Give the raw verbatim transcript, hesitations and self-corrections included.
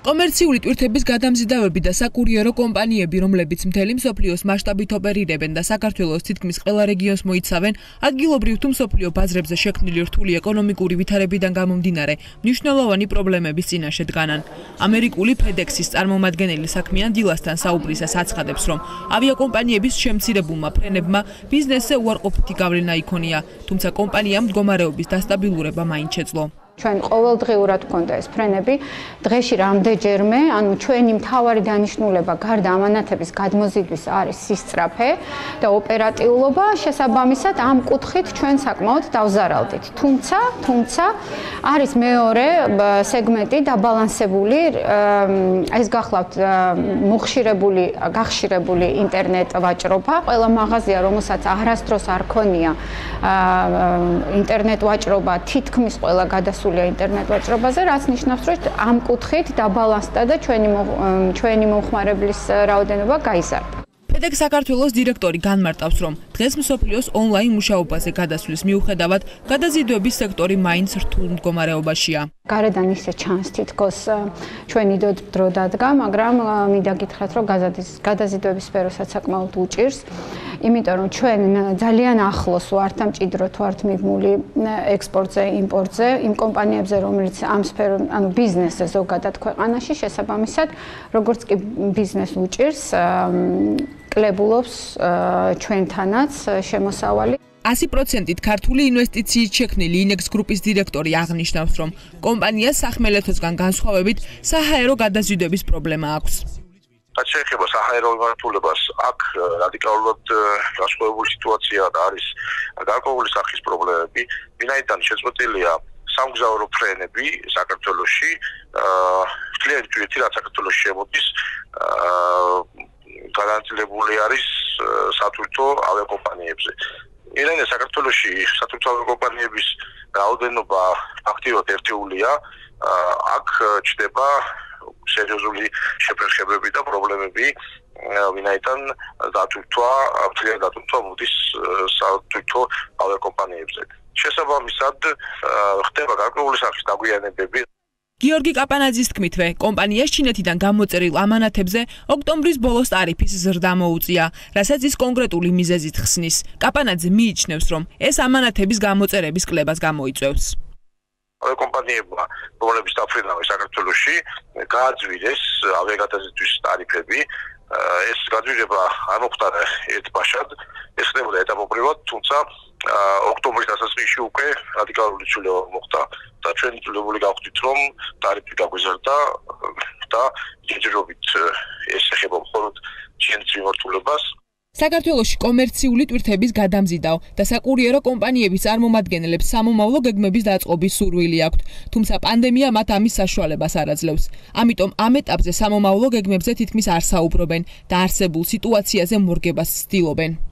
კომერციული ტვირთების გადამზიდავები და საკურიერო კომპანიები, რომლებიც მთელი მსოფლიოს მასშტაბით ოპერირებენ და საქართველოს თითქმის ყველა რეგიონს მოიცავენ, ადგილობრივ თუ მსოფლიო ბაზრებზე შექმნილი რთული ეკონომიკური ვითარებიდან გამომდინარე, მნიშვნელოვანი პრობლემების წინაშე დგანან. ამერიკული FedEx-ის წარმომადგენელი საქმიან დილასთან საუბრისას აცხადებს, რომ ავიაკომპანიების შემცირებულმა ფრენებმა ბიზნესზე უარყოფითი გავლენა იქონია, თუმცა კომპანიამ მდგომარეობის დასტაბილურება მაინც შეძლო. ჩვენ ყოველდღიურად გვქონდა ეს ფრენები, დღეში რამდენჯერმე, ანუ ჩვენი მთავარი დანიშნულება გარდა ამანათების გადმოზიდვის არის სისწრაფე და ოპერატიულობა, შესაბამისად ამ კუთხით ჩვენ საკმაოდ დავზარალდით. თუმცა, თუმცა არის მეორე სეგმენტი დაბალანსებული, ეს გახლავთ მოხშირებული, გახშირებული ინტერნეტ ვაჭრობა. ყველა მაღაზია, რომელსაც არასდროს არ ქონია ინტერნეტ ვაჭრობა, თითქმის ყველა გადასული ინტერნეტ ვაჭრობაზე, რაც ნიშნავს, რომ ამ კუთხით დაბალანსდა და ჩვენი ჩვენი მომხმარებლის რაოდენობა გაიზარდა. FedEx საქართველოს დირექტორი განმარტავს, რომ დღეს მსოფლიოს ონლაინ მუშაობაზე გადასვლის მიუხედავად, გადაზიდვების სექტორი მაინც რთულ მდგომარეობაშია. გარედან ისე ჩანს თითქოს ჩვენი დრო დადგა, მაგრამ მინდა გითხრათ, რომ გადაზიდვების სფეროსაც საკმაოდ უჭირს. იმიტომ რომ ჩვენ ძალიან ახლოს ვართ ამ მჭიდროდ ვართ მიბმული ექსპორტზე, იმპორტზე, იმ კომპანიებზე, რომელიც ამ სფერო, ანუ ბიზნესზე ზოგადად ქვეყანაში, შესაბამისად, როგორც კი ბიზნეს უჭირს, კლებულობს ჩვენთანაც შემოსავალი. ასი პროცენტით ქართული ინვესტიციით შექმნილი ინექს გრუპის დირექტორი აღნიშნავს, რომ კომპანიას სახმელეთოსგან განსხვავებით საჰაერო გადაზიდვების პრობლემა აქვს. რაც შეეხება საჰაერო მიმართულებას, აქ რადიკალურად განსხვავებული სიტუაცია არის გარკვეული სახის პრობლემები, ვინაიდან შეწყვეტილია სამგზავრო ფრენები საქართველოში, ძალიან ძვირითი რაც საქართველოში შემოდის, განაწილებული არის სათვირთო ავიაკომპანიებზე. ირანე საქართველოში სათვირთო ავიაკომპანიების რაოდენობა აქტიურად ერთეულია, აქ ჩნდება სერიოზული შეფერხებები და პრობლემები, ვინაიდან დათვირთვა, მთლიანი დათვირთვა მოდის სათვირთო ავიაკომპანიებზე. შესაბამისად, ხდება გარკვეული სახის დაგვიანებები. გიორგი კაპანაძის თქმითვე, კომპანიას ჩინეთიდან გამოწერილ ამანათებზე ოქტომბრის ბოლოს ტარიფის ზრდა მოუწია, რასაც ის კონკრეტული მიზეზით ხსნის. კაპანაძე მიიჩნევს, რომ ეს ამანათების გამოწერების კლებას გამოიწვევს. ავიაკომპანიებმა, რომლებიც დაფრინავენ საქართველოში, გააძვირეს ავიაგადაზიდვის ტარიფები. ეს გაძვირება არ მოხდა ერთბაშად, ეს ხდებოდა ეტაპობრივად, თუმცა ოქტომბრის დასაწყისში უკვე რადიკალური ცვლილება მოხდა და ჩვენ იძულებული გავხდით, რომ ტარიფი გაგვიზარდა და ჯერჯერობით ეს ეხება მხოლოდ ჩვენს მიმართულებას. საქართველოში კომერციული ტვირთების გადამზიდავ და საკურიერო კომპანიების წარმომადგენლებს სამომავლო გეგმების დაწყობის სურვილი აქვთ, თუმცა პანდემია მათ ამის საშუალებას არ აძლევს. ამიტომ ამ ეტაპზე სამომავლო გეგმებზე თითქმის არ საუბრობენ და არსებულ სიტუაციაზე მორგებას ცდილობენ.